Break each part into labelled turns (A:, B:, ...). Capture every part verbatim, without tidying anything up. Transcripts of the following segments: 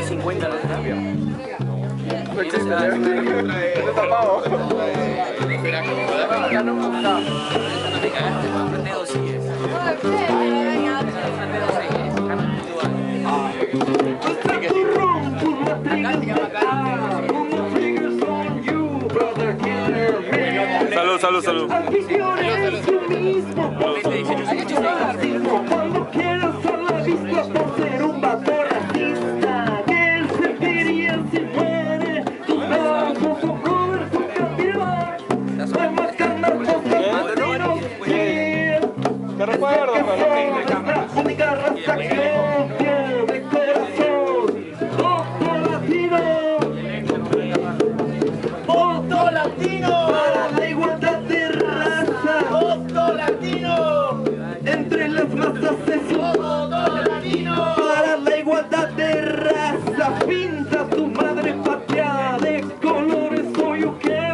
A: cincuenta la otra. Ya no me gusta. Te cagaste, Frateo sigue. Frateo sigue.
B: Salud, salud, salud.
C: Cuando quieras a la vista por ser un vato racista, que él sentiría si muere tu brazo, tu brother, tu campeón. No hay más carnal, no
B: ¿Qué recuerdo?
C: nuestra única raza que de corazón. Voto latino, voto latino para la igualdad de raza. Voto latino entre las masas es un voto latino para la igualdad de raza. Pinta tu madre patria de colores, soy un que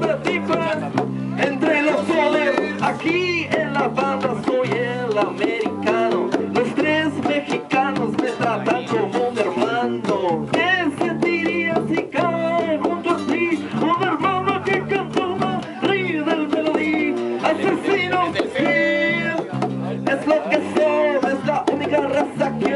C: entre los soles aquí en la banda soy el americano. Los tres mexicanos me tratan como un hermano. ¿Qué sentirías si cae junto a ti un hermano que canta una ríe del melodí? Asesinos, sí, es lo que son, es la única raza que